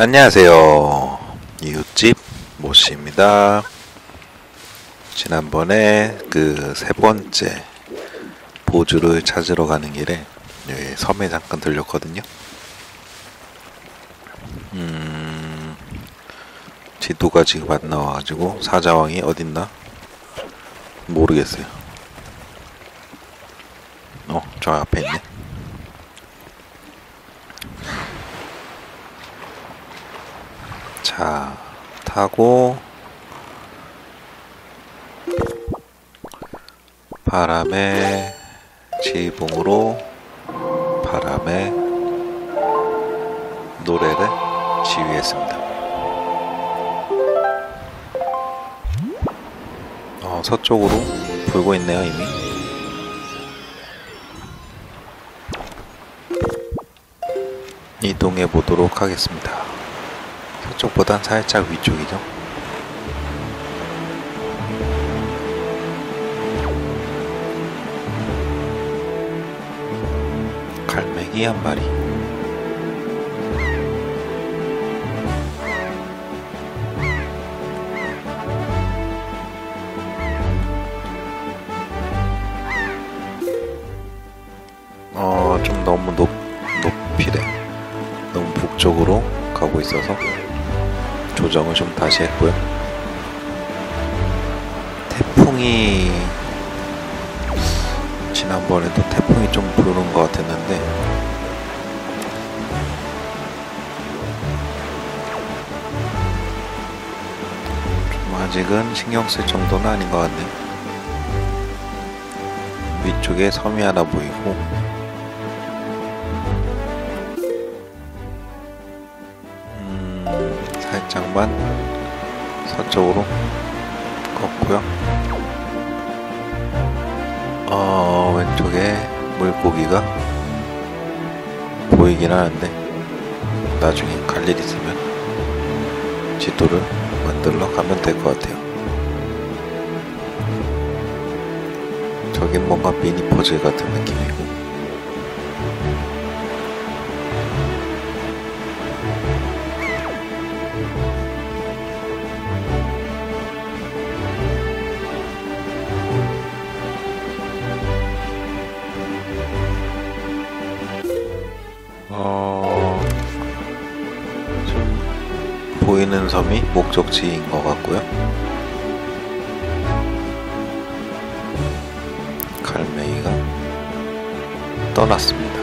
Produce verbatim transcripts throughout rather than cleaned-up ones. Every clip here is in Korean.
안녕하세요. 이웃집 모씨입니다. 지난번에 그 세 번째 보주를 찾으러 가는 길에 여기 섬에 잠깐 들렸거든요. 음, 지도가 지금 안 나와가지고 사자왕이 어딨나? 모르겠어요. 어, 저 앞에 있네. 자, 타고 바람의 지붕으로 바람의 노래를 지휘했습니다. 어, 서쪽으로 불고 있네요, 이미. 이동해 보도록 하겠습니다. 서쪽보단 살짝 위쪽이죠. 갈매기 한 마리. 어, 좀 너무 높, 높이래. 너무 북쪽으로 가고 있어서 조정을 좀 다시 했고요. 태풍이 지난번에도 태풍이 좀 부르는 것 같았는데 좀 아직은 신경 쓸 정도는 아닌 것 같네요. 위쪽에 섬이 하나 보이고 음, 살짝만 서쪽으로 걷고요. 어, 왼쪽에 물고기가 보이긴 하는데 나중에 갈 일 있으면 지도를 만들러 가면 될 것 같아요. 저긴 뭔가 미니 퍼즐 같은 느낌이고 어... 좀 보이는 섬이 목적지인 것 같고요. 갈매기가 떠났습니다.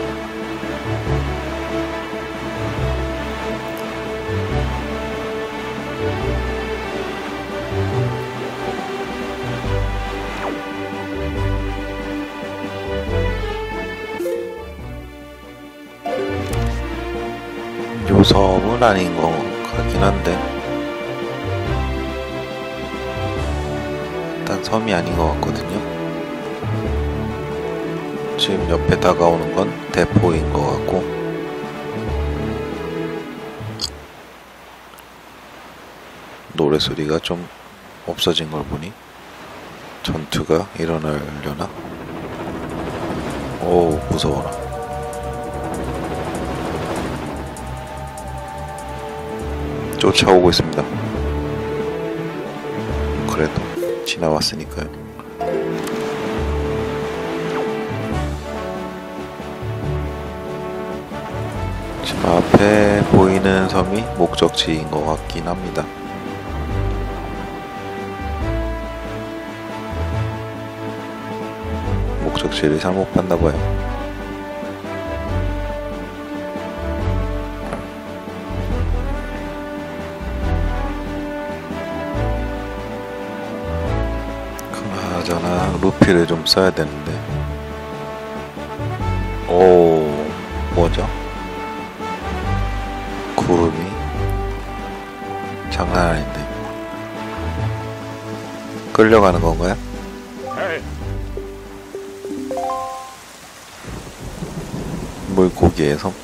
요 섬은 아닌 것 같긴 한데 일단 섬이 아닌 것 같거든요. 지금 옆에 다가오는 건 대포인 것 같고 노래소리가 좀 없어진 걸 보니 전투가 일어나려나? 오, 무서워라. 쫓아오고 있습니다. 그래도 지나왔으니까요. 지금 앞에 보이는 섬이 목적지인 것 같긴 합니다. 목적지를 잘못 봤나봐요. 그나저나 루피를 좀 써야 되는데. 오, 뭐죠? 구름이 장난 아닌데. 끌려가는 건가요? 물고기의 섬.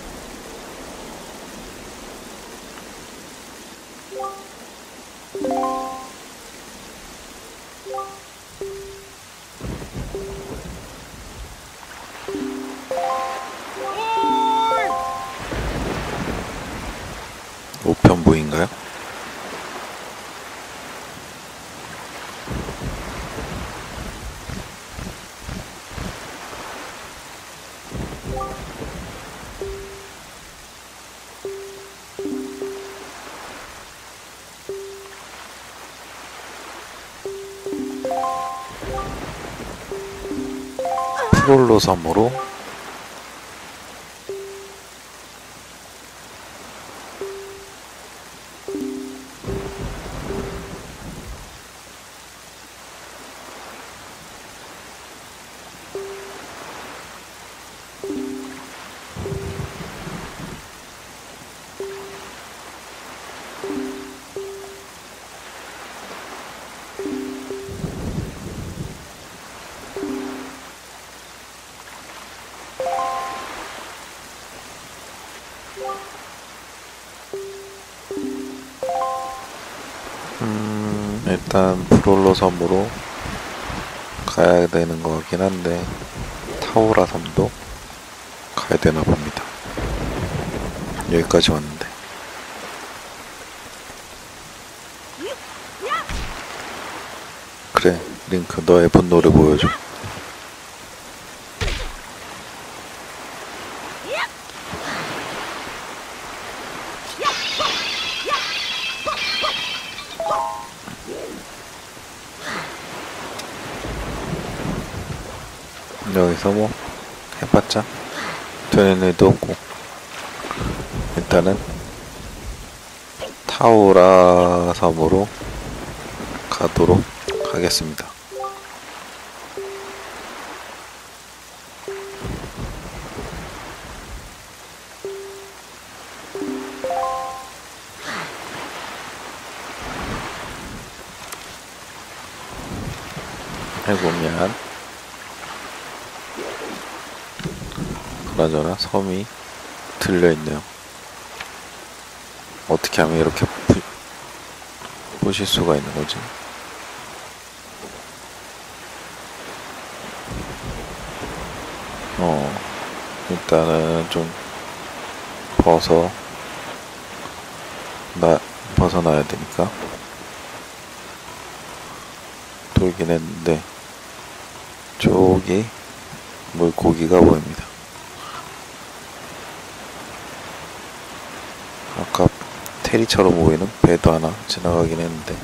프롤로 섬으로 음, 일단 프롤로 섬으로 가야 되는 것 같긴 한데 타우라 섬도 가야 되나 봅니다. 여기까지 왔는데. 그래, 링크 너의 분노를 보여줘. 여기서 뭐 해봤자 되는 일도 없고 일단은 타우라 섬으로 가도록 하겠습니다. 아이고 미안. 그나저나 섬이 들려있네요. 어떻게 하면 이렇게 부, 보실 수가 있는 거지? 어, 일단은 좀 벗어 나 벗어나야 되니까 돌긴 했는데 저기 물고기가 보입니다. 아까 테리처럼 보이는 배도 하나 지나가긴 했는데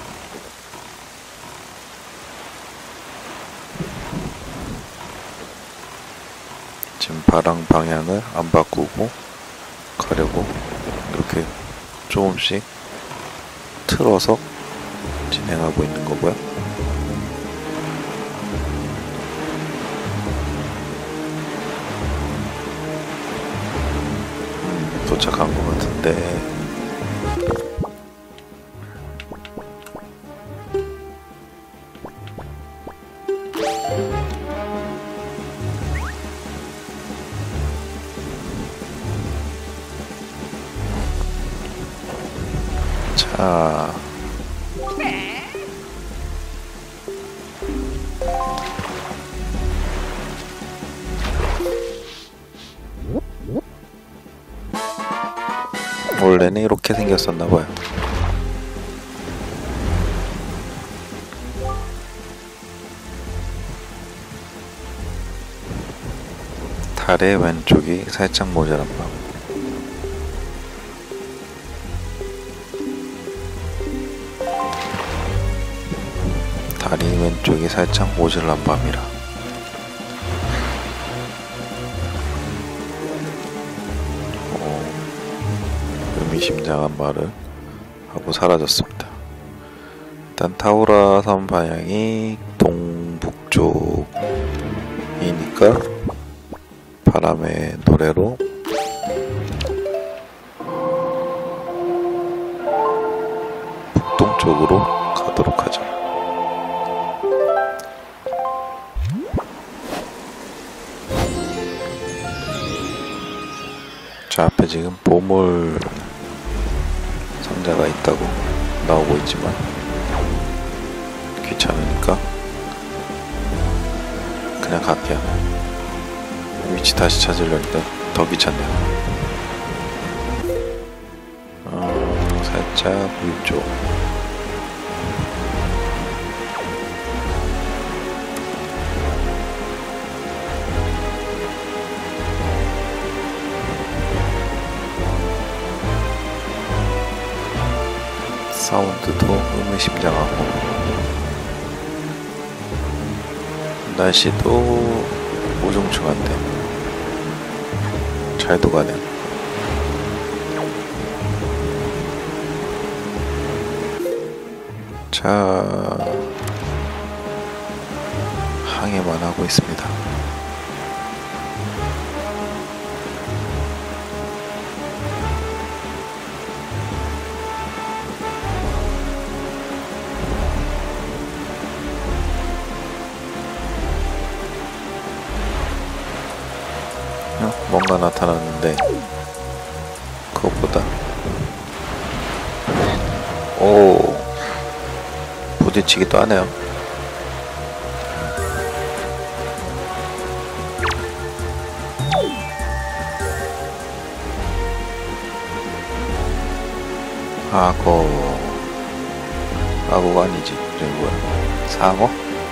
지금 바람 방향을 안 바꾸고 가려고 이렇게 조금씩 틀어서 진행하고 있는 거고요. 도착한 것 같은데 자 원래는 이렇게 생겼었나봐요. 달의 왼쪽이 살짝 모자란 방. 달이 왼쪽이 살짝 모자란 밤이라. 의미심장한 말을 하고 사라졌습니다. 일단 타우라 섬 방향이 동북쪽이니까 바람의 노래로 북동쪽으로 가도록 하죠. 자, 앞에 지금 보물 상자가 있다고 나오고 있지만 귀찮으니까 그냥 갈게요. 위치 다시 찾으려니까 더 귀찮네요. 어, 살짝 위쪽. 사운드도 의미심장하고 날씨도 우중충한데 잘도 가네. 자, 항해만 하고 있습니다. 어, 뭔가 나타났는데 그것보다 오, 부딪히기도 하네요. 악어, 악어가 아니지. 저기 뭐야, 상어?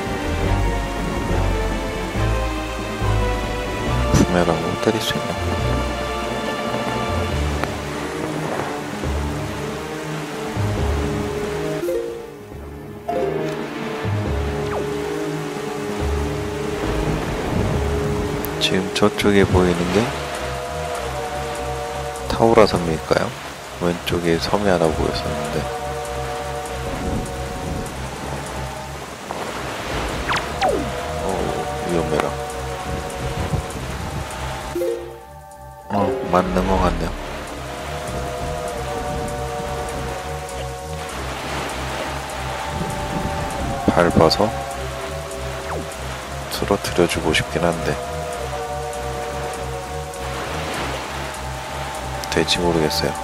부메랑으로 때릴 수 있나? 지금 저쪽에 보이는 게 타우라 섬일까요? 왼쪽에 섬이 하나 보였었는데 어, 위험해라. 어, 맞는 것 같네요. 밟아서 쓰러뜨려주고 싶긴 한데 될지 모르겠어요.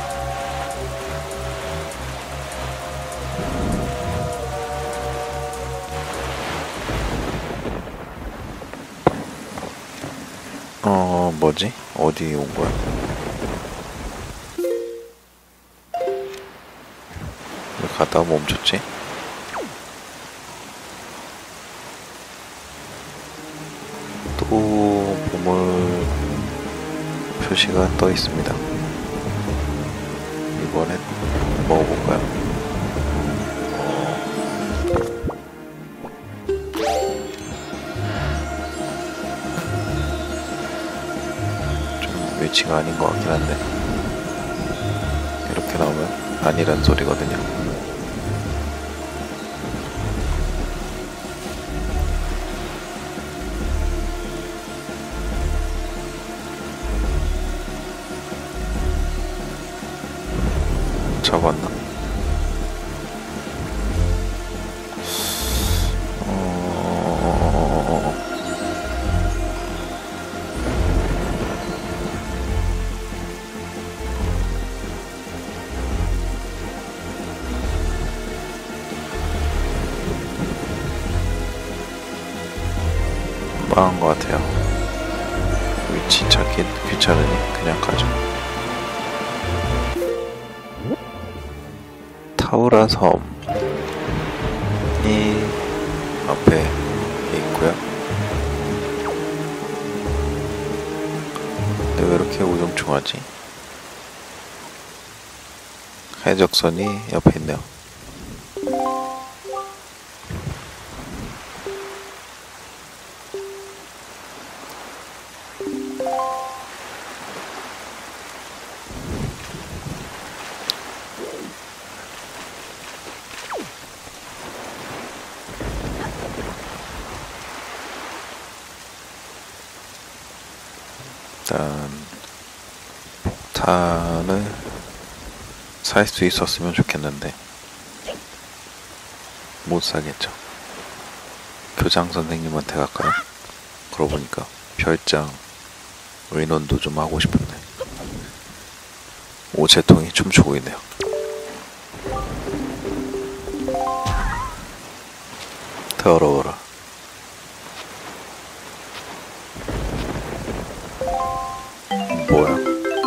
어, 뭐지? 어디 온 거야? 왜 가다가 멈췄지? 또 보물 표시가 떠 있습니다. 이번엔 먹어볼까요? 좀 위치가 아닌 것 같긴 한데 이렇게 나오면 아니란 소리거든요. 잡았나? 어... 망한 것 같아요. 위치 찾기 귀찮으니 그냥 가죠. 타우라 섬이 앞에 있고요. 근데 왜 이렇게 우중충하지? 해적선이 옆에 있네요. 일단 폭탄을 살 수 있었으면 좋겠는데 못 사겠죠. 교장 선생님한테 갈까요? 그러고 보니까 별장 의논도 좀 하고 싶은데 오체통이 춤추고 있네요. 더러워라. 뭐야?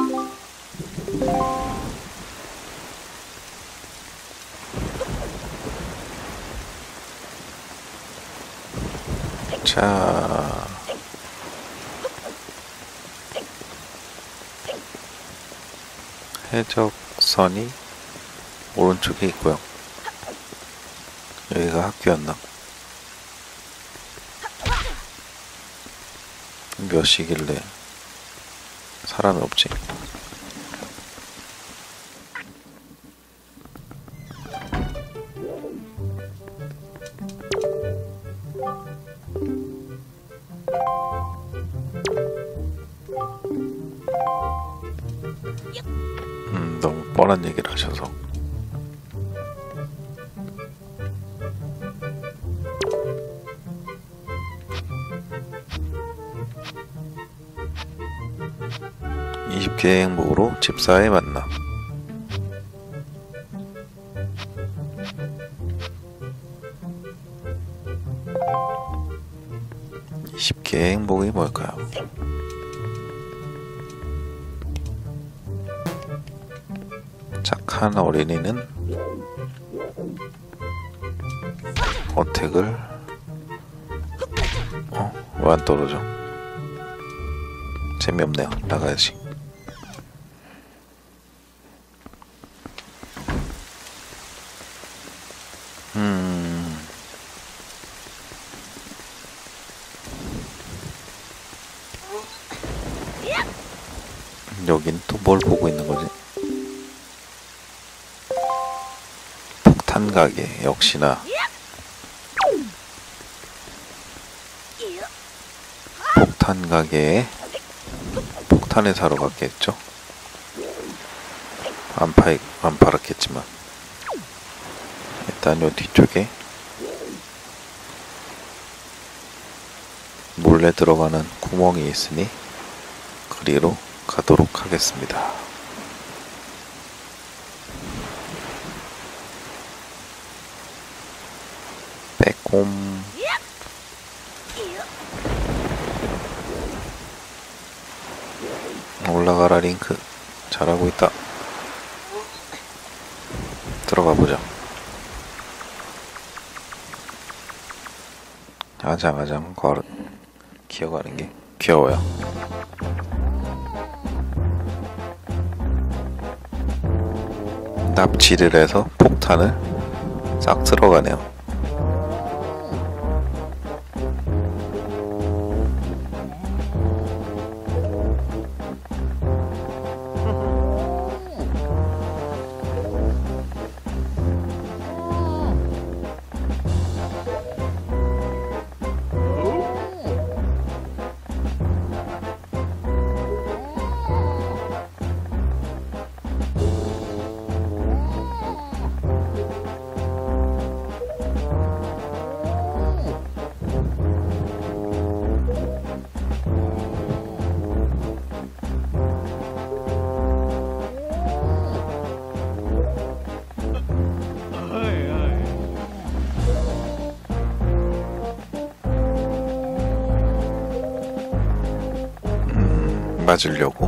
자, 해적선이 오른쪽에 있고요. 여기가 학교였나? 몇 시길래 사람이 없지? 음, 너무 뻔한 얘기를 하셔서. 이십 개의 행복으로 집사의 만남. 이십 개의 행복이 뭘까요? 착한 어린이는 어택을 어? 왜 안 떨어져? 재미없네요. 나가야지. 음... 여긴 또 뭘 보고 있는 거지? 폭탄 가게 역시나 폭탄 가게에 폭탄을 사러 갔겠죠? 안 파, 안 팔았겠지만 일단 요 뒤쪽에 몰래 들어가는 구멍이 있으니 그리로 가도록 하겠습니다. 빼꼼. 올라가라 링크. 잘하고 있다. 들어가 보자. 아장아장 걸어 기어가는 게 귀여워요. 납치를 해서 폭탄을 싹 들어가네요. 맞으려고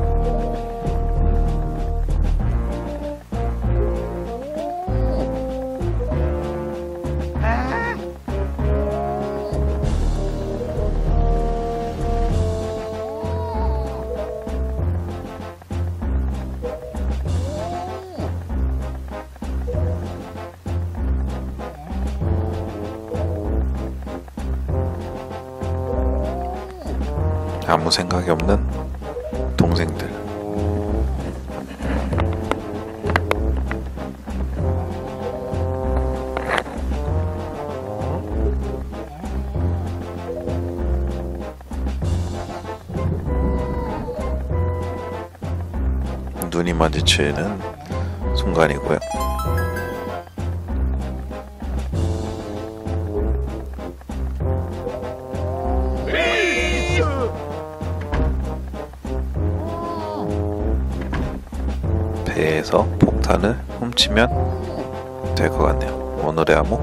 아무 생각이 없는 동생들. 눈이 마주치는 순간이고요. 배에서 폭탄을 훔치면 될 것 같네요. 오늘의 암호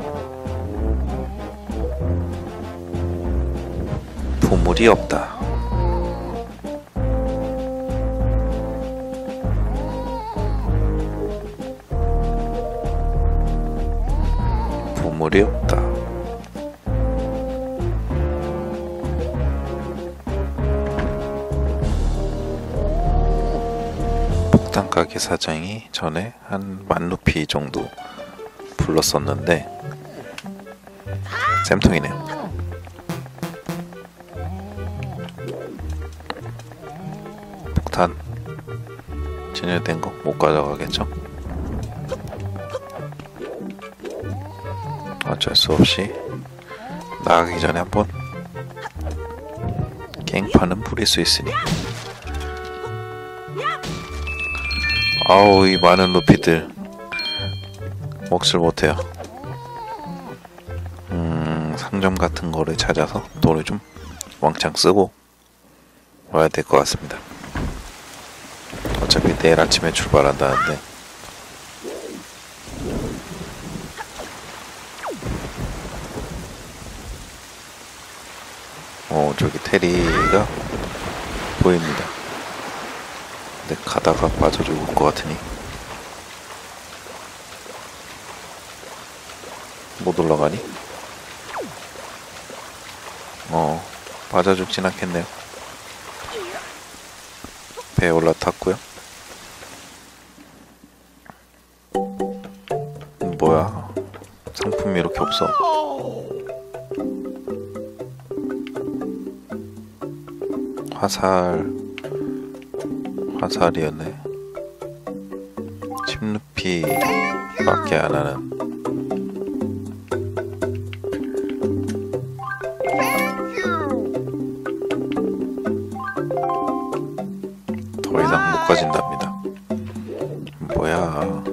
보물이 없다. 보물이 없다. 폭탄 가게 사장이 전에 한 만 루피 정도 불렀었는데 쌤통이네요. 폭탄 진열된 거 못 가져가겠죠? 어쩔 수 없이 나가기 전에 한번 갱판은 부릴 수 있으니. 아우, 이 많은 루피들 먹질 못해요. 음, 상점 같은 거를 찾아서 돈을 좀 왕창 쓰고 와야 될 것 같습니다. 어차피 내일 아침에 출발한다는데. 어, 저기 테리가 보입니다. 근데 가다가 빠져 죽을 것 같으니 못 올라가니? 어, 빠져 죽진 않겠네요. 배에 올라탔고요. 뭐야, 상품이 이렇게 없어. 화살, 화살이었네. 십 루피밖에 안 하는. 더 이상 못 가진답니다. 뭐야,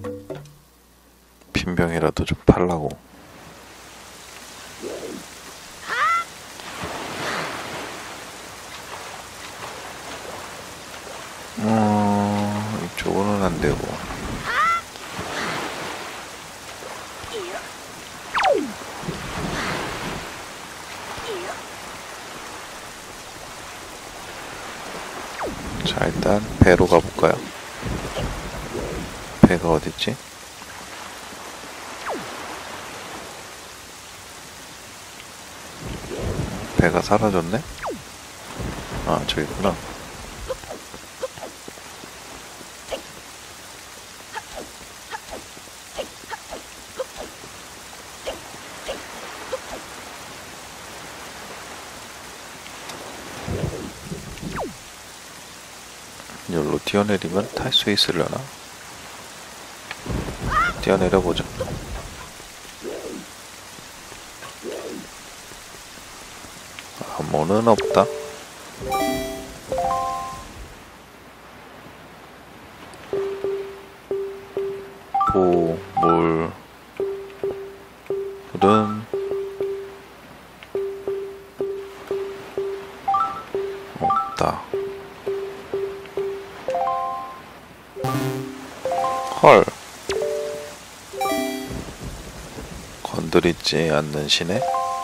빈병이라도 좀 팔라고. 어, 이쪽으로는 안 되고. 자, 일단 배로 가볼까요? 배가 어딨지? 배가 사라졌네? 아, 저기구나. 여기로 뛰어내리면 탈 수 있으려나? 뛰어내려보자. 아무는 없다. 보물 은 없다. 헐, 건드리지 않는 시네.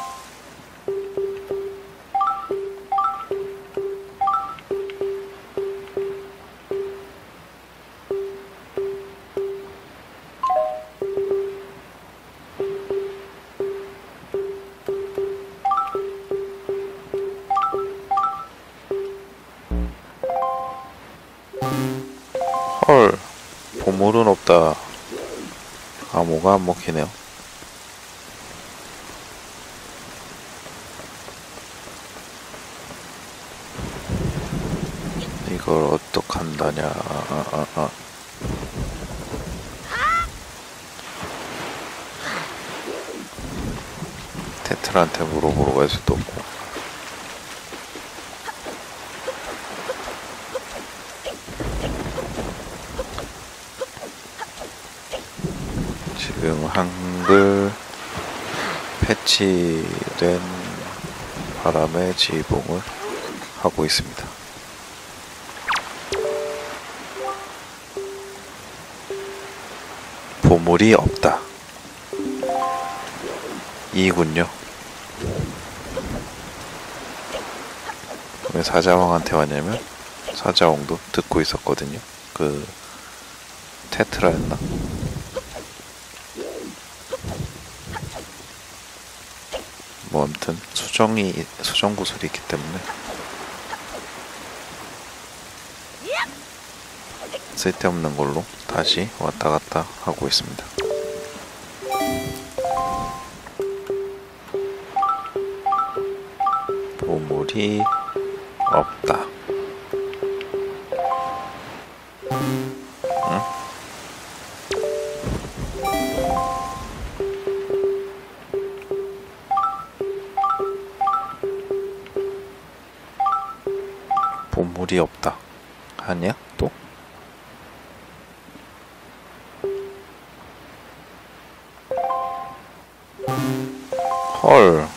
헐, 보물은 없다. 암호가 안 먹히네요. 이걸 어떡한다냐. 아, 아, 아. 테트라한테 물어보러 갈 수도 없고. 지금 한글 패치된 바람의 지붕을 하고 있습니다. 보물이 없다. 이군요. 왜 사자왕한테 왔냐면 사자왕도 듣고 있었거든요. 그 테트라였나? 뭐 아무튼 수정이 수정 구슬이 있기 때문에 쓸데없는 걸로 다시 왔다 갔다 하고 있습니다. 보물이 없다. 물이 없다. 아니야? 또? 헐.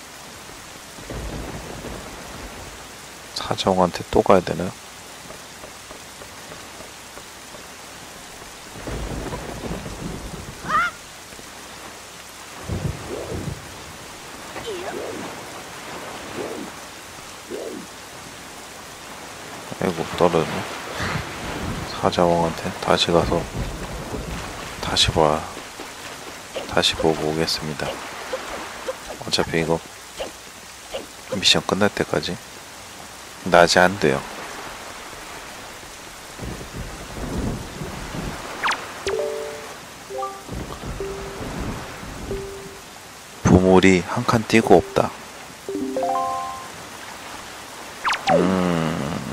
사정한테 또 가야 되나요? 아이고, 떨어졌네. 사자왕한테 다시 가서 다시 봐 다시 보고 오겠습니다. 어차피 이거 미션 끝날 때까지 낮이 안 돼요. 보물이 한 칸 띄고 없다. 음...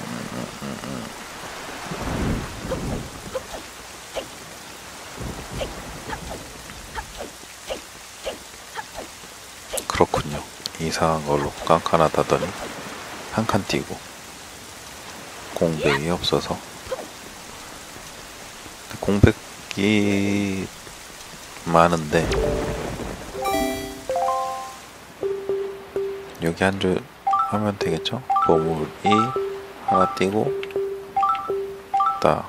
그렇군요. 이상한 걸로 깐깐하다더니 한 칸 띄고 공백이 없어서. 공백이 많은데 여기 한 줄 하면 되겠죠? 보물이 하나 띄고 딱.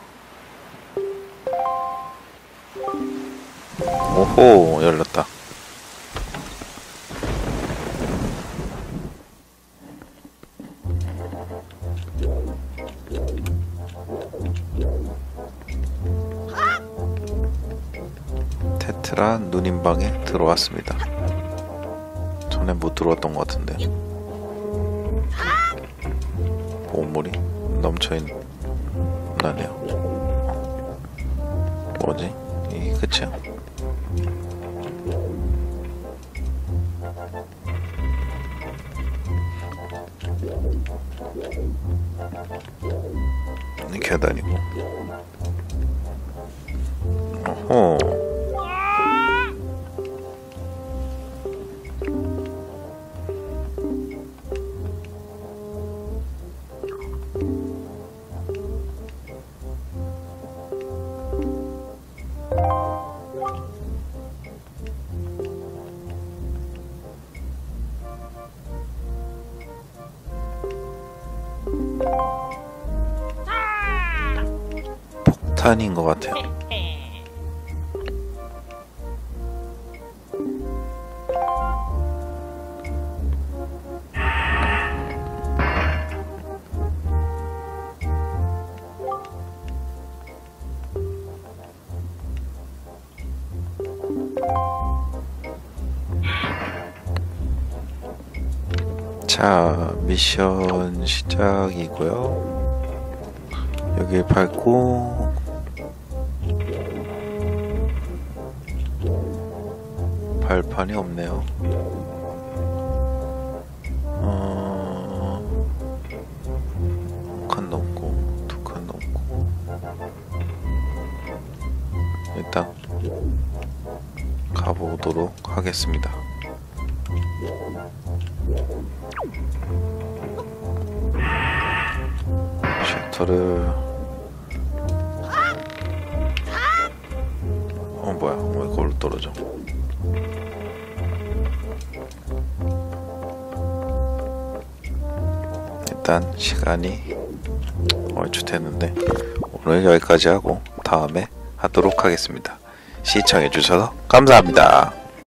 오호, 열렸다. 테트라 누님방에 들어왔습니다. 전에 못 들어왔던 것 같은데. 보물이 넘쳐있나네요. 뭐지? 이게 끝이야? 계단이고. 어허. 폭탄인 것 같아요. 자, 미션 시작이고요. 여기 밟고 발판이 없네요. 어... 한 칸 넘고 두 칸 넘고 일단 가보도록 하겠습니다. 셔터를 어 뭐야 왜 거기로 떨어져. 일단 시간이 얼추 됐는데 오늘 여기까지 하고 다음에 하도록 하겠습니다. 시청해주셔서 감사합니다.